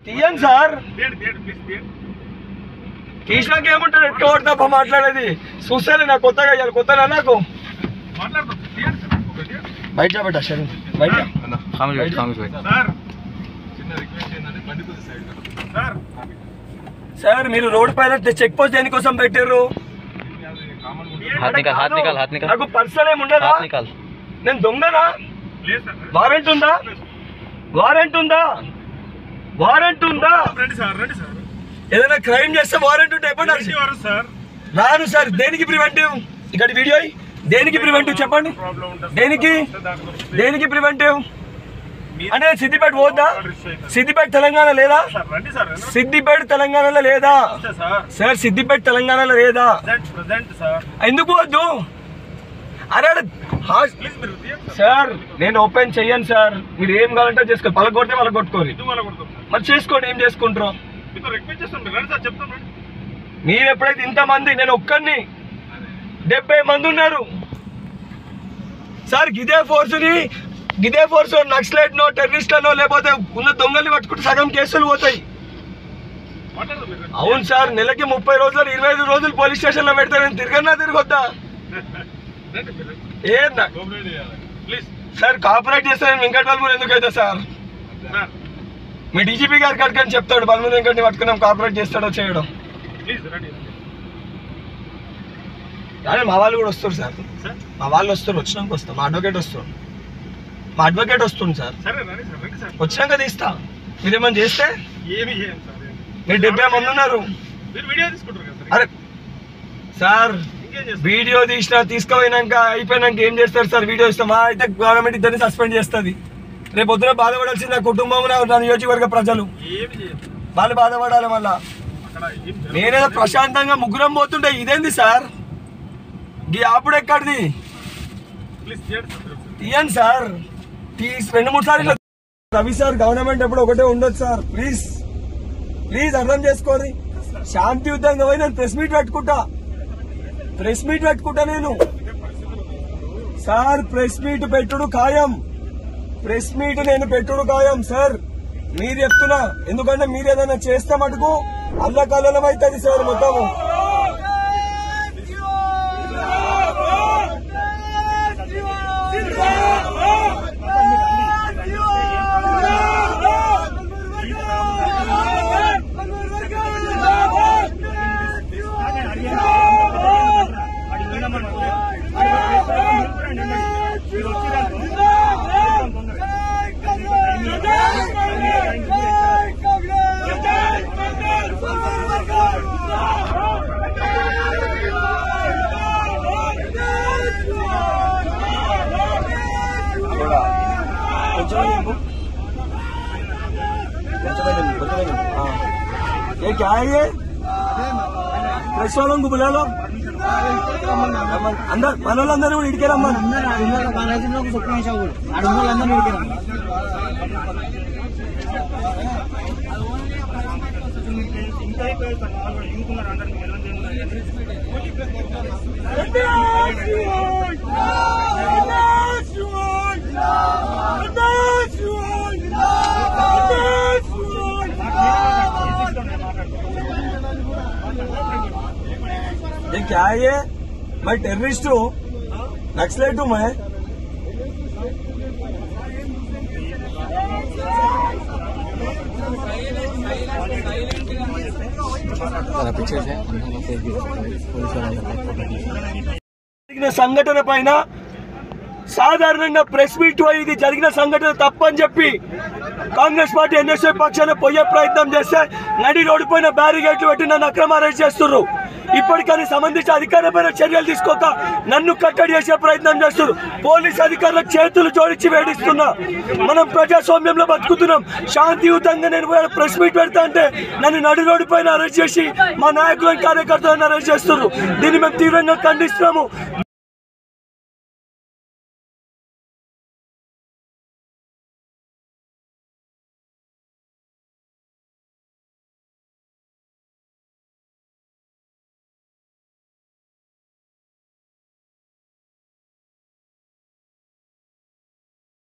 తీయండి సార్. తీసినాక ఏముంటుంది ఎట్టుకోవడం తప్ప మాట్లాడేది. చూసేది నాకు కొత్తగా ఇవ్వాలి. కొత్తగా నాకు బయట పెట్టా సరే బయట. సార్ మీరు రోడ్ పైన చెక్ పోస్ట్ దేనికోసం పెట్టారు? నాకు పర్సనల్ ఏమి ఉండదా? నేను దొంగనా? వారెంట్ ఉందా? వారెంట్ ఉందా? వారెంట్ ఉందా? ఏదైనా క్రైమ్ చేస్తే వారెంట్ ఉంటే ఎప్పుడు రాను సార్. దేనికి ప్రివెంటివ్? ఇక్కడ వీడియో దేనికి ప్రివెంటివ్ చెప్పండి. దేనికి ప్రివెంటివ్ అంటే సిద్దిపేట పోద్దా? సిద్దిపేట తెలంగాణ లేదా? సిద్దిపేట తెలంగాణలో లేదా సార్? సిద్దిపేట తెలంగాణలో లేదా? ఎందుకు వద్దు? అరే సార్ నేను ఓపెన్ చెయ్యను సార్. మీరు ఏం కావాలంటే చేసుకోండి. పలగొడితే పలగొట్టుకోరు. మరి చేసుకోండి. ఏం చేసుకుంటారు మీరు? ఎప్పుడైతే ఇంతమంది, నేను ఒక్కరిని 70 మంది ఉన్నారు సార్. గిదే ఫోర్స్ నక్సలైట్నో టెర్రరిస్ట్లనో లేకపోతే ఉన్న దొంగల్ని పట్టుకుంటే సగం కేసులు పోతాయి. అవును సార్. నెలకి 30 రోజులు 25 రోజులు పోలీస్ స్టేషన్ లో పెడతా. నేను తిరగొద్దా సార్? కాపరేట్ చేస్తే నేను వెంకట బల్మూరు ఎందుకు అవుతా సార్? మీ డీజీపీ గారికి అడగని చెప్తాడు. బల్మూరు వెంకటని పట్టుకున్నాం కాపరేట్ చేస్తాడో చేయడం. కానీ మా వాళ్ళు కూడా వస్తారు సార్. మా వాళ్ళు వస్తారు. వచ్చినాక వస్తాం. మా అడ్వకేట్ వస్తుంది సార్. వచ్చినాక తీస్తా. మీరేమన్నా చేస్తే మీరు 70 మంది ఉన్నారు. అరే సార్ వీడియో తీసుకుపోయినాక అయిపోయినాక ఏం చేస్తారు సార్? వీడియో ఇస్తాం. మా అయితే గవర్నమెంట్ ఇద్దరిని సస్పెండ్ చేస్తుంది. రేపు పొద్దున బాధపడాల్సింది నా కుటుంబం, నా నియోజకవర్గ ప్రజలు. వాళ్ళు బాధపడాలి. మళ్ళా నేనేదో ప్రశాంతంగా ముగ్గురం పోతుంటే ఇదేంది సార్? అప్పుడు ఎక్కడిది? తీయండి సార్. 2-3 సార్లు రవి సార్ గవర్నమెంట్ ఎప్పుడు ఒకటే ఉండొచ్చు సార్. ప్లీజ్ అర్థం చేసుకోండి. శాంతియుతంగా పోయి నేను ప్రెస్ మీట్ పెట్టుకుంటా నేను సార్. ప్రెస్ మీట్ పెట్టుడు ఖాయం. నేను పెట్టుడు ఖాయం సార్. మీరు చెప్తున్నా. ఎందుకంటే మీరు ఏదైనా చేస్తే మటుకు అల్లకల్లం అవుతుంది సార్ మొత్తము. ये क्या है? ये प्रेस वालों को बुला लो अंदर. మనోళ్ళందరూ కూడా ఇడికే రమ్మని. ये क्या है? ये मैं टेररिस्ट हूँ, नक्सलेट हूँ मैं. సంఘటన పైన సాధారణంగా ప్రెస్ మీట్ ఇది జరిగిన సంఘటన తప్పని చెప్పి కాంగ్రెస్ పార్టీ ఎన్ఎస్ఏ పక్షాన పోయే ప్రయత్నం చేస్తే నడి రోడ్డు పైన బ్యారిగేట్లు పెట్టి నన్ను అక్రమ అరెస్ట్ చేస్తున్నారు. ఇప్పటికని సంబంధించి అధికారమైన చర్యలు తీసుకోక నన్ను కట్టడి చేసే ప్రయత్నం చేస్తున్నారు. పోలీస్ అధికారులకు చేతులు జోడించి వేడిస్తున్నా. మనం ప్రజాస్వామ్యంలో బతుకుతున్నాం. శాంతియుతంగా నేను ప్రెస్ మీట్ పెడతా అంటే నన్ను నడి రోడ్డు పైన అరెస్ట్ చేసి మా నాయకులను కార్యకర్తలను అరెస్ట్ చేస్తున్నారు. దీన్ని మేము తీవ్రంగా ఖండిస్తున్నాము.